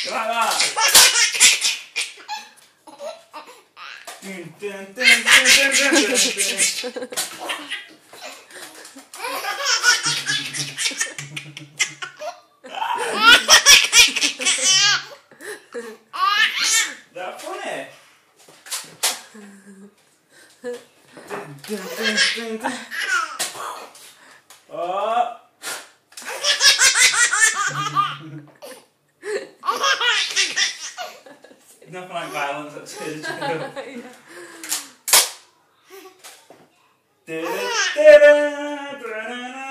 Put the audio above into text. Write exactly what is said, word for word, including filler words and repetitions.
Come on, come on. Dun, dun, dun, dun, dun, dun, dun, dun. Is that funny? Dun, dun, dun, dun, dun. Oh. Nothing like violence at stage two. Da, da, da, da, da, da.